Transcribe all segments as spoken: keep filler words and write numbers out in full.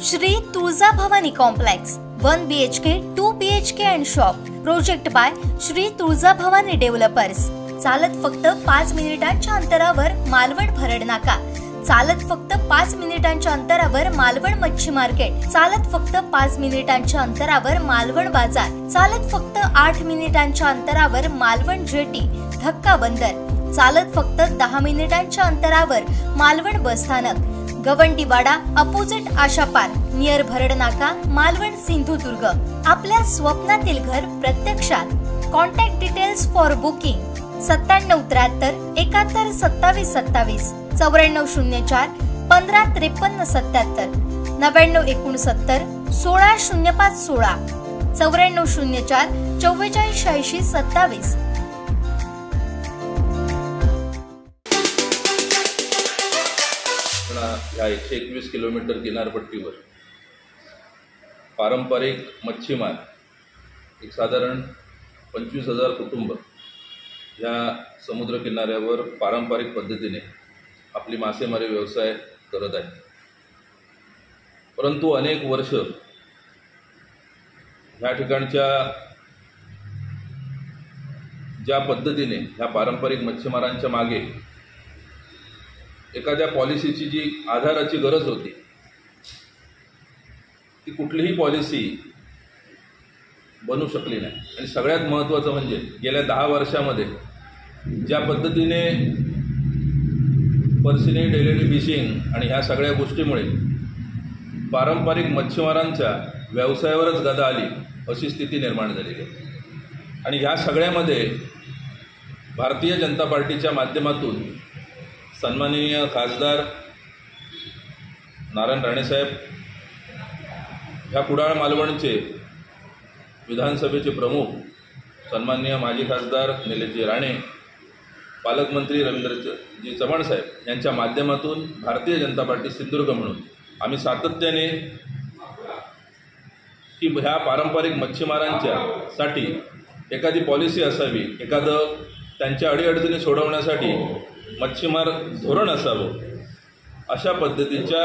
Shri Tuljabhavani complex one B H K two B H K and shop project by Shri Tuljabhavani developers. चालत फक्त पाच मिनिटांच्या अंतरावर मालवण भरड नाका, चालत फक्त पाच मिनिटांच्या अंतरावर मालवण मच्छी मार्केट, चालत फक्त पाच मिनिटांच्या अंतरावर मालवण बाजार, चालत फक्त आठ मिनिटांच्या अंतरावर मालवण जेटी धक्का बंदर, चालत फक्त दहा मिनिटांच्या अंतरावर मालवण बस स्थानक, Gawandiwada opposite Asha park near Bharad नाका, मालवण सिंधुदुर्ग। आपल्या स्वप्नातील घर प्रत्यक्षात। कॉन्टॅक्ट डिटेल्स फॉर बुकिंग सत्त्याण्णव त्र्याहत्तर एकाहत्तर सत्तावीस सत्तावीस, चौऱ्याण्णव शून्य चार पंधरा त्रेपन्न सत्याहत्तर, नव्याण्णव एकोणसत्तर सोळा शून्य पाच सोळा, चौऱ्याण्णव शून्य चार चव्वेचाळीस शहाऐंशी सत्तावीस। ह्या एकशे एकवीस किलोमीटर किनारपट्टीवर पारंपरिक मच्छीमार एक साधारण पंचवीस हजार कुटुंब या समुद्र किनाऱ्यावर पारंपरिक पद्धतीने आपली मासेमारी व्यवसाय करत आहेत। परंतु अनेक वर्ष ह्या ठिकाणच्या ज्या पद्धतीने ह्या पारंपरिक मच्छीमारांच्या मागे एखाद्या पॉलिसीची जी आधाराची गरज होती ती कुठलीही पॉलिसी बनू शकली नाही। आणि सगळ्यात महत्त्वाचं म्हणजे गेल्या दहा वर्षामध्ये ज्या पद्धतीने पर्सिनी डेली फिशिंग आणि ह्या सगळ्या गोष्टीमुळे पारंपरिक मच्छीमारांच्या व्यवसायावरच गदा आली अशी स्थिती निर्माण झालेली आहे। आणि ह्या सगळ्यामध्ये भारतीय जनता पार्टीच्या माध्यमातून सन्माननीय खासदार नारायण राणेसाहेब, ह्या कुडाळ मालवणचे विधानसभेचे प्रमुख सन्माननीय माजी खासदार निलेशजी राणे, पालकमंत्री रवींद्रजी चव्हाण साहेब यांच्या माध्यमातून भारतीय जनता पार्टी सिंधुदुर्ग म्हणून आम्ही सातत्याने की ह्या पारंपरिक मच्छीमारांच्या साठी एखादी पॉलिसी असावी, एखादं त्यांच्या अडीअडचणी सोडवण्यासाठी मच्छीमार धोरण असावं, अशा पद्धतीच्या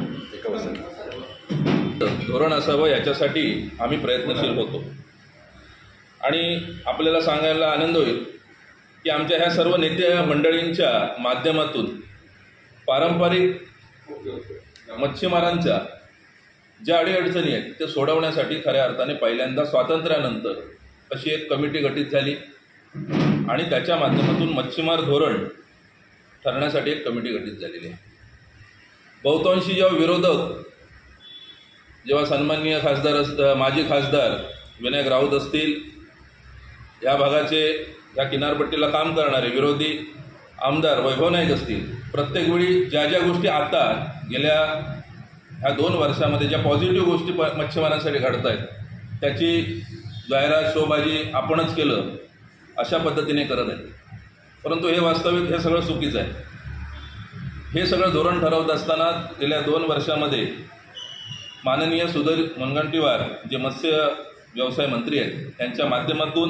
धोरण असावं याच्यासाठी आम्ही प्रयत्नशील होतो। आणि आपल्याला सांगायला आनंद होईल की आमच्या ह्या सर्व नेते मंडळींच्या माध्यमातून पारंपरिक मच्छीमारांच्या ज्या अडीअडचणी आहेत ते सोडवण्यासाठी खऱ्या अर्थाने पहिल्यांदा स्वातंत्र्यानंतर अशी एक कमिटी गठीत झाली आणि त्याच्या माध्यमातून मच्छीमार धोरण ठरण्यासाठी एक कमिटी गठीत झालेली आहे। बहुतांशी जेव्हा विरोधक जेव्हा सन्माननीय खासदार असत माजी खासदार विनायक राऊत असतील, या भागाचे या किनारपट्टीला काम करणारे विरोधी आमदार वैभव नाईक असतील, प्रत्येक वेळी ज्या ज्या गोष्टी आता गेल्या ह्या दोन वर्षामध्ये ज्या पॉझिटिव्ह गोष्टी प मच्छीमारांसाठी घडत आहेत त्याची जाहिरात शोबाजी आपणच केलं अशा पद्धतीने करत आहेत। परंतु हे वास्तविक हे सगळं चुकीचं आहे। हे सगळं धोरण ठरवत असताना गेल्या दोन वर्षामध्ये माननीय सुधीर मुनगंटीवार जे मत्स्य व्यवसाय मंत्री आहेत त्यांच्या माध्यमातून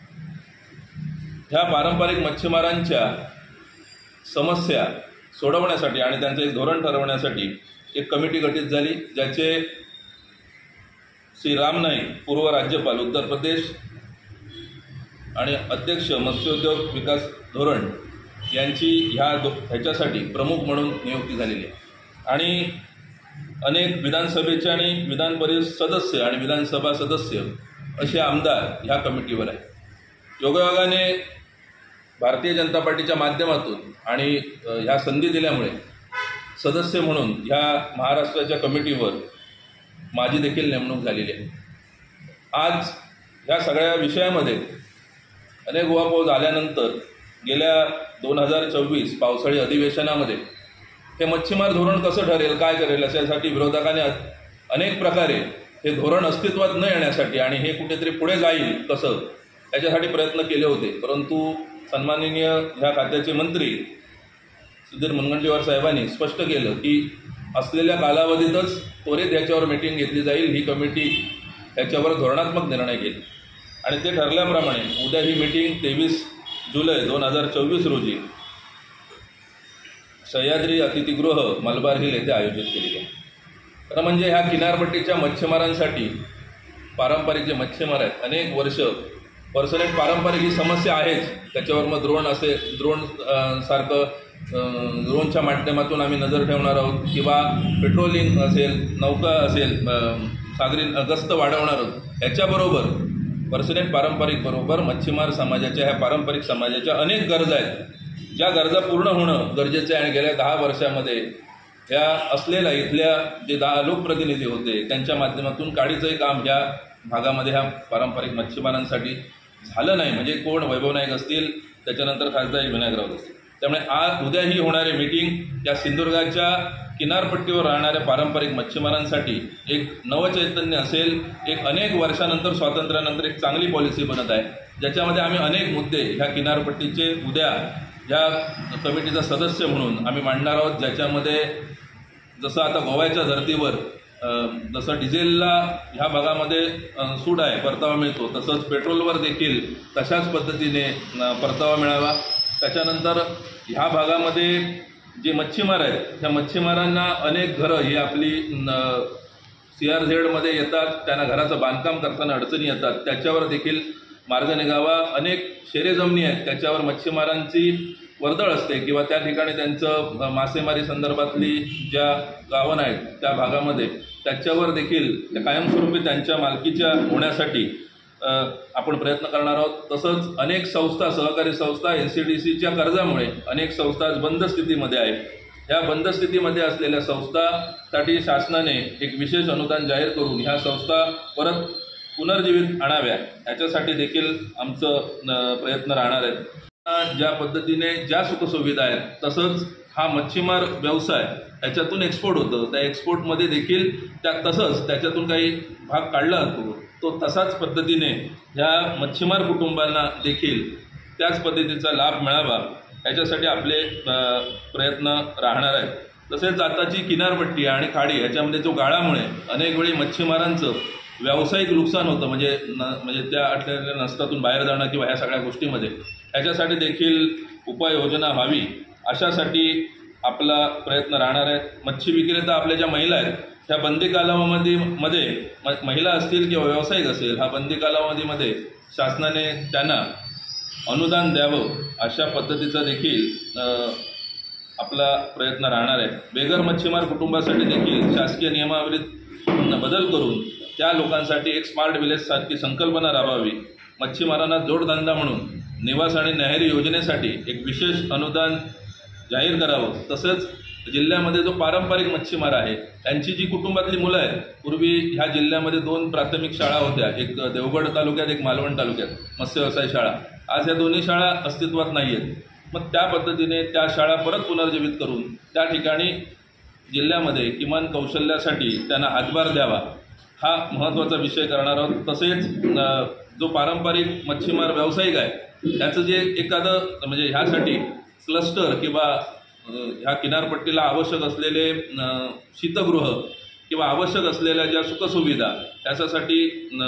ह्या पारंपरिक मच्छीमारांच्या समस्या सोडवण्यासाठी आणि त्यांचं एक धोरण ठरवण्यासाठी एक कमिटी गठीत झाली, ज्याचे श्री राम नाईक पूर्व राज्यपाल उत्तर प्रदेश आणि अध्यक्ष मत्स्योद्योग विकास धोरण यांची ह्या ह्याच्यासाठी प्रमुख म्हणून नियुक्ती झालेली आहे। आणि अनेक विधानसभेचे आणि विधान परिषद सदस्य आणि विधानसभा सदस्य असे आमदार ह्या कमिटीवर आहेत। योगायोगाने भारतीय जनता पार्टीच्या माध्यमातून आणि ह्या संधी दिल्यामुळे सदस्य म्हणून ह्या महाराष्ट्राच्या कमिटीवर माझी देखील नेमणूक झालेली आहे। आज ह्या सगळ्या विषयामध्ये अनेक उहापोह झाल्यानंतर गेल्या दोन हजार चोवीस पावसाळी अधिवेशनामध्ये हे मच्छीमार धोरण कसं ठरेल, काय करेल याच्यासाठी विरोधकांनी अनेक प्रकारे हे धोरण अस्तित्वात न येण्यासाठी आणि हे कुठेतरी पुढे जाईल कसं याच्यासाठी प्रयत्न केले होते। परंतु सन्माननीय ह्या खात्याचे मंत्री सुधीर मुनगंटीवार साहेबांनी स्पष्ट केलं की असलेल्या कालावधीतच त्वरित याच्यावर मीटिंग घेतली जाईल, ही कमिटी याच्यावर धोरणात्मक निर्णय घेईल। आणि ते ठरल्याप्रमाणे उद्या ही मीटिंग तेवीस जुलै दोन हजार चोवीस रोजी सह्याद्री अतिथीगृह मलबार हिल येथे आयोजित केली आहे। खरं म्हणजे ह्या किनारपट्टीच्या मच्छीमारांसाठी पारंपरिक जे मच्छीमार आहेत अनेक वर्ष पर्सनल पारंपरिक ही समस्या आहेच. त्याच्यावर मग द्रोण असेल, द्रोण सारखं ड्रोनच्या माध्यमातून आम्ही नजर ठेवणार आहोत किंवा पेट्रोलिंग असेल, नौका असेल, सागरी गस्त वाढवणार आहोत. याच्याबरोबर पर्सनल पारंपरिक बरोबर मच्छीमार समाजाच्या ह्या पारंपरिक समाजाच्या अनेक गरजा आहेत, ज्या गरजा पूर्ण होणं गरजेचं आहे. आणि गेल्या दहा वर्षामध्ये ह्या असलेल्या इथल्या जे दहा लोकप्रतिनिधी होते त्यांच्या माध्यमातून काडीचंही काम ह्या भागामध्ये ह्या पारंपरिक मच्छीमारांसाठी झालं नाही. म्हणजे कोण वैभव नाईक असतील, त्याच्यानंतर खासदार विनायक राऊत असतील. त्यामुळे आज उद्याही होणारे मीटिंग या सिंधुदुर्गाच्या किनारपट्टीवर राहणाऱ्या पारंपरिक मच्छीमारांसाठी एक नवचैतन्य असेल. एक अनेक वर्षानंतर स्वातंत्र्यानंतर एक चांगली पॉलिसी बनत आहे, ज्याच्यामध्ये आम्ही अनेक मुद्दे ह्या किनारपट्टीचे उद्या या कमिटीचा सदस्य म्हणून आम्ही मांडणार आहोत. ज्याच्यामध्ये जसं आता गोव्याच्या धर्तीवर जसं डिझेलला ह्या भागामध्ये सूट आहे, परतावा मिळतो, तसंच पेट्रोलवर देखील तशाच पद्धतीने परतावा मिळावा. त्याच्यानंतर ह्या भागामध्ये जे मच्छीमार आहेत त्या मच्छीमारांना अनेक घरं ही आपली सी आर झेडमध्ये येतात, त्यांना घराचं बांधकाम करताना अडचणी येतात, त्याच्यावर देखील मार्ग निघावा. अनेक शेरे जमिनी आहेत त्याच्यावर मच्छीमारांची वर्दळ असते किंवा त्या ठिकाणी त्यांचं मासेमारी संदर्भातली ज्या गावं आहेत त्या भागामध्ये त्याच्यावर देखील कायमस्वरूपी त्यांच्या मालकीच्या होण्यासाठी आपण प्रयत्न करणार आहोत. तसंच अनेक संस्था, सहकारी संस्था एन सी डी सीच्या कर्जामुळे अनेक संस्था बंद स्थितीमध्ये आहेत. ह्या बंद स्थितीमध्ये असलेल्या संस्थांसाठी शासनाने एक विशेष अनुदान जाहीर करून ह्या संस्था परत पुनर्जीवित आणाव्या, याच्यासाठी देखील आमचं प्रयत्न राहणार आहेत. ज्या पद्धतीने ज्या सुखसुविधा आहेत तसंच हा मच्छीमार व्यवसाय याच्यातून एक्सपोर्ट होतं, त्या एक्सपोर्टमध्ये देखील त्या तसंच त्याच्यातून काही भाग काढला जातो, तो तसाच पद्धतीने ह्या मच्छीमार कुटुंबांना देखील त्याच पद्धतीचा लाभ मिळावा याच्यासाठी आपले प्रयत्न राहणार आहेत. तसेच आताची किनारपट्टी आणि खाडी याच्यामध्ये जो गाळामुळे अनेक वेळी मच्छीमारांचं व्यावसायिक नुकसान होतं, म्हणजे न म्हणजे त्या अडथळ्याच्या नसतातून बाहेर जाणं किंवा ह्या सगळ्या गोष्टीमध्ये, ह्याच्यासाठी देखील उपाययोजना व्हावी अशासाठी आपला प्रयत्न राहणार आहे. मच्छी विक्रेता आपल्या ज्या महिला आहेत ह्या बंदी कालावधीमध्ये मध्ये महिला असतील किंवा व्यावसायिक असेल, हा बंदी कालावधीमध्ये शासनाने त्यांना अनुदान द्यावं अशा पद्धतीचा देखील आपला प्रयत्न राहणार आहे. बेघर मच्छीमार कुटुंबासाठी देखील शासकीय नियमावलीत बदल करून त्या लोकांसाठी एक स्मार्ट विलेजसारखी संकल्पना राबवावी. मच्छीमारांना जोडधंदा म्हणून निवास आणि न्याहारी योजनेसाठी एक विशेष अनुदान जाहीर करावं. तसंच जिल्ह्यामध्ये जो पारंपरिक मच्छीमार आहे त्यांची जी कुटुंबातली मुलं आहेत, पूर्वी ह्या जिल्ह्यामध्ये दोन प्राथमिक शाळा होत्या, एक देवगड तालुक्यात, एक मालवण तालुक्यात, मत्स्य व्यवसाय शाळा. आज ह्या दोन्ही शाळा अस्तित्वात नाही आहेत. मग त्या पद्धतीने त्या शाळा परत पुनर्जीवित करून त्या ठिकाणी जिल्ह्यामध्ये किमान कौशल्यासाठी त्यांना हातभार द्यावा, हा महत्त्वाचा विषय करणार आहोत. तसेच जो पारंपरिक मच्छीमार व्यावसायिक आहे त्याचं जे एखादं म्हणजे ह्यासाठी क्लस्टर किंवा ह्या किनारपट्टीला आवश्यक असलेले शीतगृह किंवा आवश्यक असलेल्या ज्या सुखसुविधा त्याच्यासाठी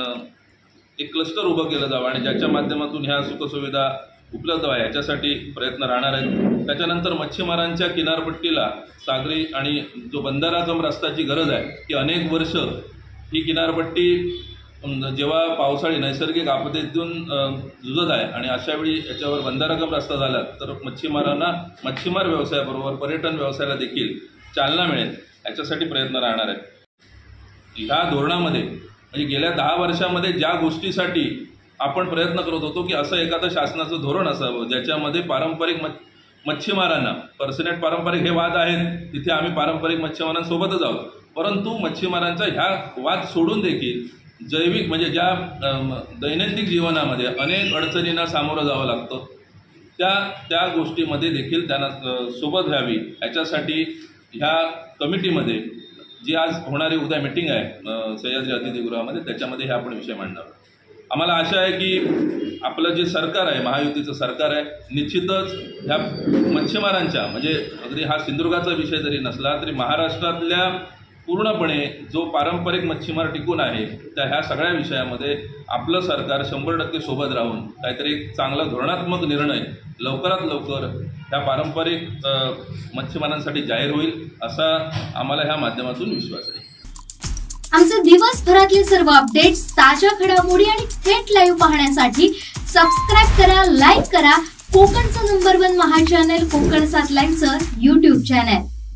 एक क्लस्टर उभं केलं जावं आणि ज्याच्या माध्यमातून ह्या सुखसुविधा उपलब्ध आहे याच्यासाठी प्रयत्न राहणार आहेत. त्याच्यानंतर मच्छीमारांच्या किनारपट्टीला सागरी आणि जो बंधारा कम रस्त्याची गरज आहे की अनेक वर्ष ही किनारपट्टी जेव्हा पावसाळी नैसर्गिक आपत्तीतून झुजत आहे आणि अशावेळी याच्यावर बंधाराकम रस्ता झाला तर मच्छीमारांना मच्छीमार व्यवसायाबरोबर पर्यटन व्यवसायाला देखील चालना मिळेल याच्यासाठी प्रयत्न राहणार आहेत. ह्या धोरणामध्ये म्हणजे गेल्या दहा वर्षामध्ये ज्या गोष्टीसाठी आपण प्रयत्न करत होतो की असं एखादं शासनाचं धोरण असावं ज्याच्यामध्ये पारंपरिक मच्छ मच्छीमारांना पर्सनेट पारंपरिक हे वाद आहेत, तिथे आम्ही पारंपरिक मच्छीमारांसोबतच आहोत, परंतु मच्छीमारांचा ह्या वाद सोडून देखील जैविक म्हणजे ज्या दैनंदिन जीवनामध्ये अनेक अडचणींना सामोरं जावं लागतं त्या त्या गोष्टीमध्ये देखील त्यांना सोबत घ्यावी याच्यासाठी ह्या कमिटीमध्ये जी आज होणारी उद्या मीटिंग आहे सह्याद्री अतिथीगृहामध्ये त्याच्यामध्ये हे आपण विषय मांडणार. आम्हाला आशा आहे की आपलं जे सरकार आहे महायुतीचं सरकार आहे निश्चितच ह्या मच्छीमारांच्या म्हणजे अगदी हा सिंधुदुर्गाचा विषय जरी नसला तरी महाराष्ट्रातल्या पूर्णपणे जो पारंपरिक मच्छीमार टिकून आहे त्या ह्या सगळ्या विषयामध्ये आपलं सरकार शंभर टक्के सोबत राहून काहीतरी एक चांगला धोरणात्मक निर्णय लवकरात लवकर ह्या पारंपरिक मच्छीमारांसाठी जाहीर होईल असा आम्हाला ह्या माध्यमातून विश्वास आहे. आमचे दिवसभरातले सर्व अपडेट्स, ताज्या घडामोडी आणि थेट लाईव्ह पाहण्यासाठी सबस्क्राईब करा, लाईक करा कोकणचं नंबर वन महा चॅनल कोकण सात लाईव्हचं यूट्यूब चॅनल.